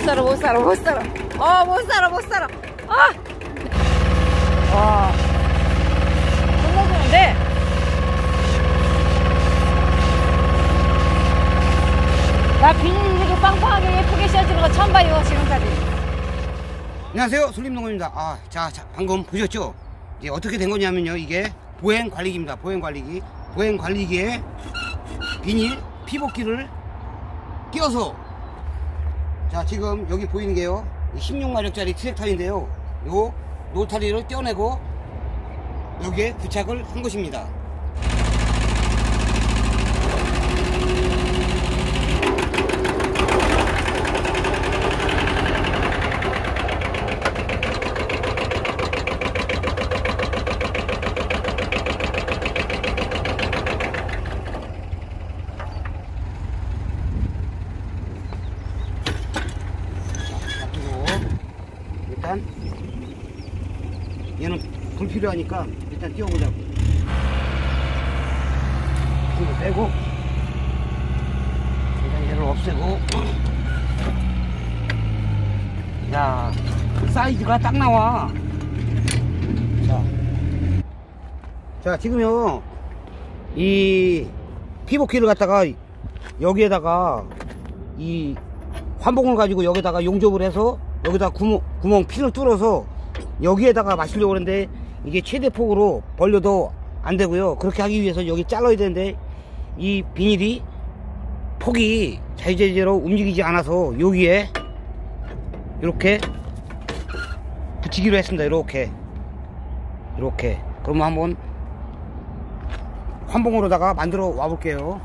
살아 못 살아 못 살아 못 살아 못 살아 끝내주는데 나 비닐 이렇게 빵빵하게 예쁘게 씌워주는 거 처음 봐요 지금까지. 안녕하세요, 솔림농원입니다. 자, 방금 보셨죠? 이제 어떻게 된 거냐면요, 이게 보행관리기입니다. 보행관리기에 비닐 피복기를 끼워서, 자, 지금 여기 보이는 게요, 16마력짜리 트랙터인데요, 요 노타리를 떼어내고 여기에 부착을 한 것입니다. 일단 얘는 불필요하니까 일단 띄워보자고. 이거 빼고 일단 얘를 없애고. 야, 사이즈가 딱 나와. 자, 지금요 이 피복기를 갖다가 여기에다가 이 환봉을 가지고 여기다가 용접을 해서 여기다 구멍 핀을 뚫어서 여기에다가 마시려고 하는데 이게 최대 폭으로 벌려도 안 되고요. 그렇게 하기 위해서 여기 잘라야 되는데 이 비닐이 폭이 자유자재로 움직이지 않아서 여기에 이렇게 붙이기로 했습니다. 이렇게 그러면 한번 환봉으로다가 만들어 와 볼게요.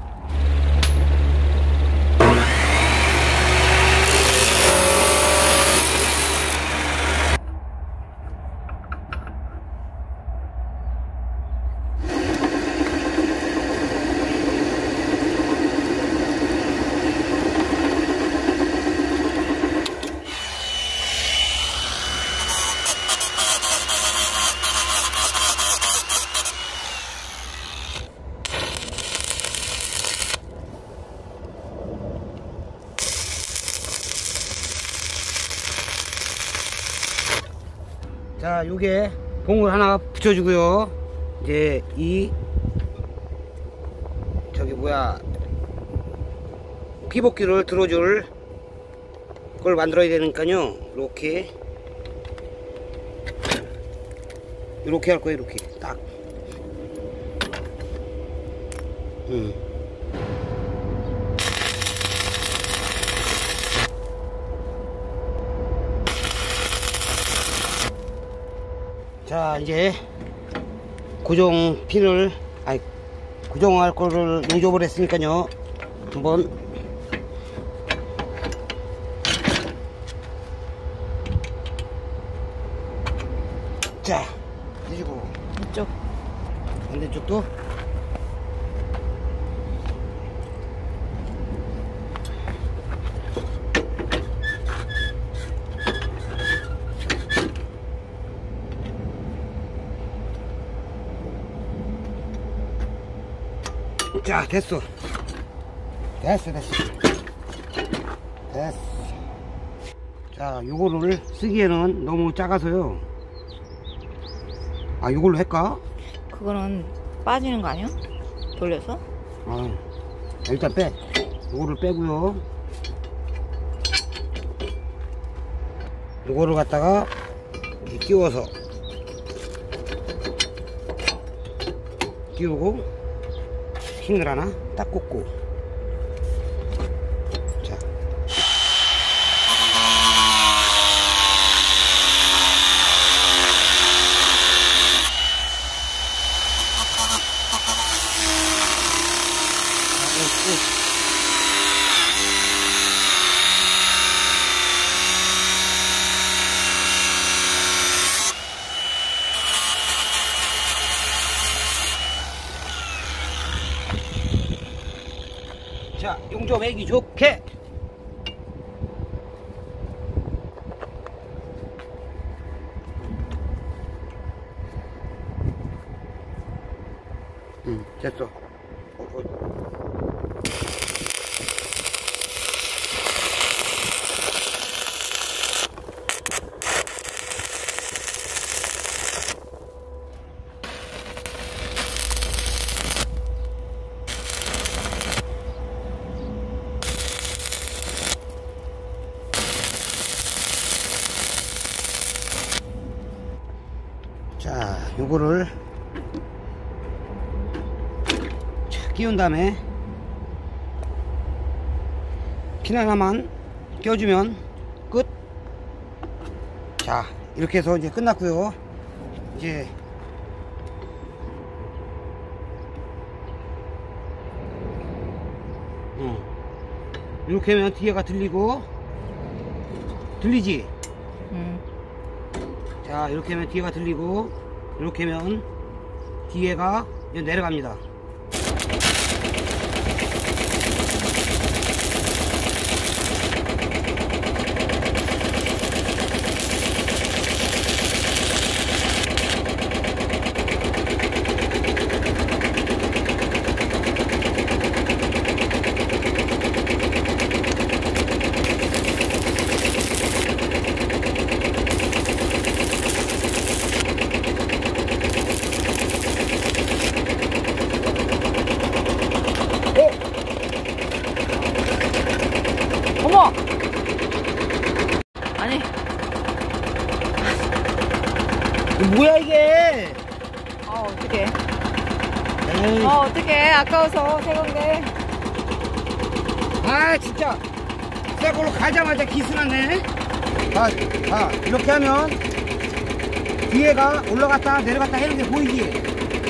자, 요게 봉을 하나 붙여주고요. 이제 이 피복기를 들어줄 걸 만들어야 되니까요. 이렇게 할 거예요. 이렇게 딱. 자, 이제 고정할 거를 용접을 했으니까요. 한번 자, 뒤집어. 이쪽 반대쪽도 자, 됐어. 자, 요거를 쓰기에는 너무 작아서요. 요걸로 할까? 그거는 빠지는 거 아니야? 돌려서? 일단 빼. 요거를 빼고요. 요거를 갖다가 끼워서 끼우고 힘을 하나 딱 꽂고. 자, 자, 용접하기 좋게. 됐어. 요거를 끼운 다음에 핀 하나만 껴주면 끝. 자, 이렇게 해서 이제 끝났고요. 이제 이렇게 하면 뒤에가 들리고, 들리지? 자, 이렇게 하면 뒤에가 들리고, 이렇게 하면 뒤에가 이제 내려갑니다. 어머! 아니, 뭐야 이게? 어떡해. 에이. 어떡해. 아까워서 새 건데. 아, 진짜 새 걸로 가자마자 기스났네. 자, 이렇게 하면 뒤에가 올라갔다 내려갔다 하는 게 보이지?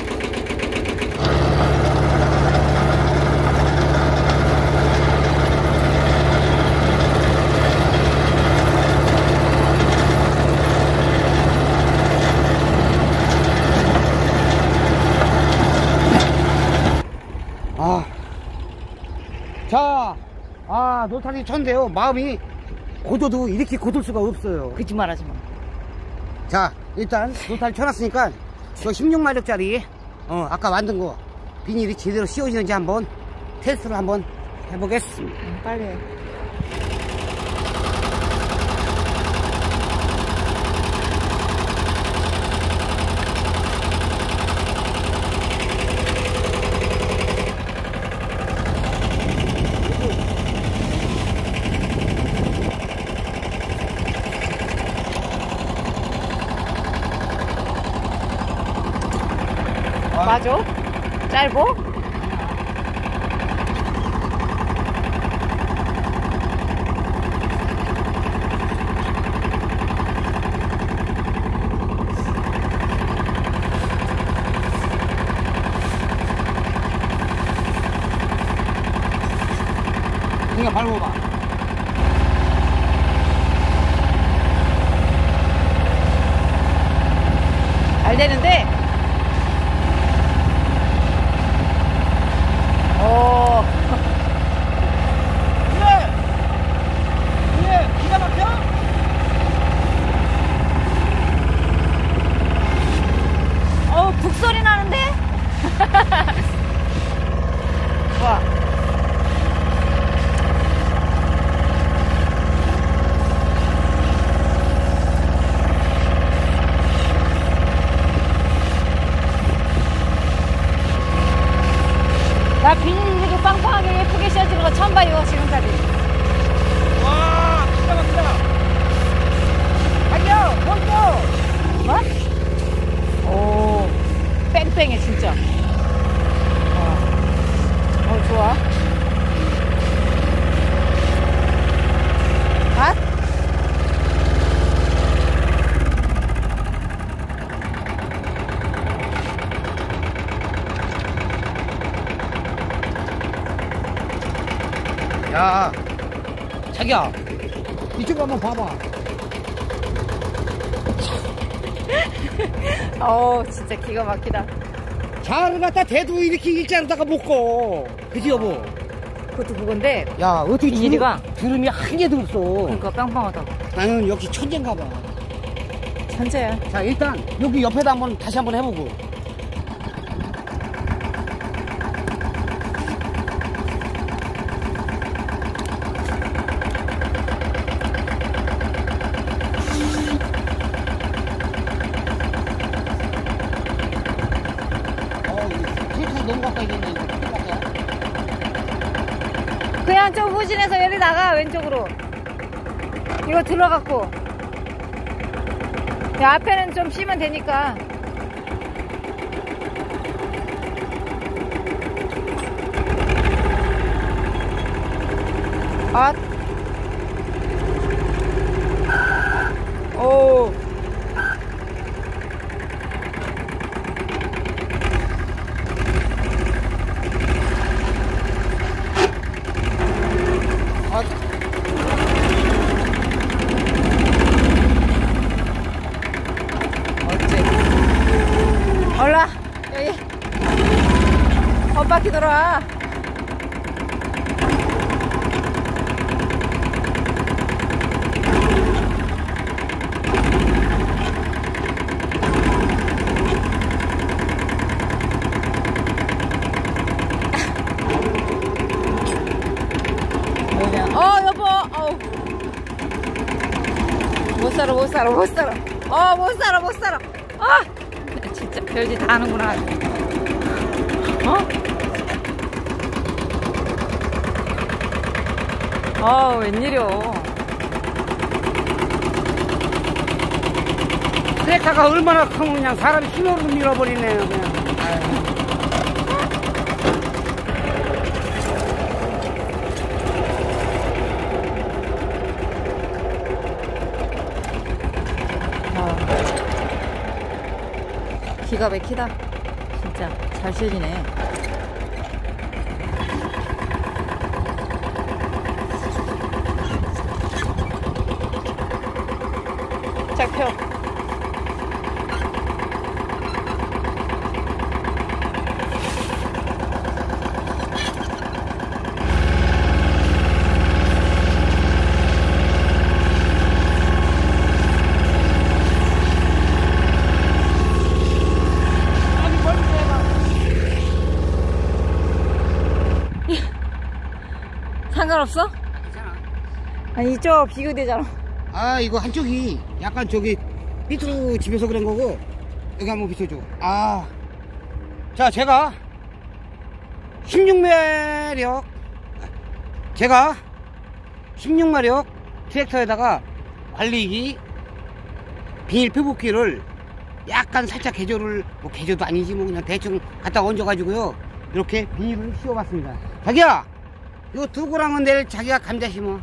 노타리 쳤는데요. 마음이 고도도 이렇게 고돌 수가 없어요. 거짓말 하지 마. 자, 일단 노타리 쳐놨으니까 저 16마력짜리 아까 만든 거 비닐이 제대로 씌워지는지 한번 테스트를 한번 해보겠습니다. 빨리 해. 맞아? 짧어? 그냥 밟아봐. 잘 되는데? 기가 막혀? 북소리 나는데? 와. 나 비닐 이렇게 빵빵하게 예쁘게 씌워지는 거 처음 봐요, 지금까지. 와, 기가 막히다. 달려, 먼저. 뭐? 오, 뺑뺑해, 진짜. 좋아. 갓? 야, 자기야, 이쪽 한번 봐봐. 진짜 기가 막히다. 자를 갖다 대도 이렇게 일자로다가 못 거. 그지 여보? 그것도 그건데. 야, 어떻게 비닐이가? 주름이 한 개도 없어. 그러니까 빵빵하다고. 나는 역시 천재인가 봐. 천재야. 자, 일단 여기 옆에다 다시 한번 해보고. 너무 가까이 됐네. 그냥 좀 후진해서 여기 나가, 왼쪽으로. 이거 들어갔고. 앞에는 좀 쉬면 되니까. 아. 오. 올라 여기 헛바퀴 돌아. 여보 못 살아. 진짜 별짓 다 하는구나. 웬일이요. 트랙터가 얼마나 크면 그냥 사람이 힘으로 밀어버리네요, 그냥. 기가 막히다. 진짜 잘 실리네. 자, 펴. 상관없어? 괜찮아. 아니 이쪽 비교되잖아. 아, 이거 한쪽이 약간 저기 밑으로 집에서 그런 거고, 여기 한번 비춰줘. 자, 제가 16마력 트랙터에다가 관리기 비닐 표복기를 약간 살짝 개조를, 뭐 개조도 아니지, 뭐 그냥 대충 갖다 얹어가지고요, 이렇게 비닐을 씌워봤습니다. 자기야, 요 두 고랑은 내일 자기가 감자 심어.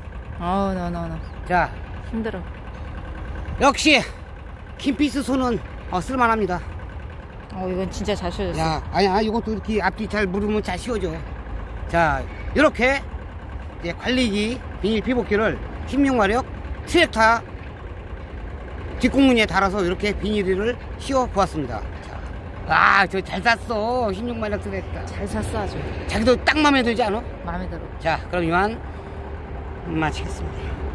자, 힘들어. 역시 킴피스 손은 쓸만합니다. 이건 진짜 잘 씌워졌어. 야, 아니야, 이것도 이렇게 앞뒤 잘 물으면 잘 씌워져. 자, 이렇게 이제 관리기 비닐 피복기를 16마력 트랙터 뒷공무니에 달아서 이렇게 비닐을 씌워 보았습니다. 저 잘 샀어. 16마력 트랙터. 잘 샀어 아주. 자기도 딱 마음에 들지 않아? 마음에 들어. 자, 그럼 이만 마치겠습니다.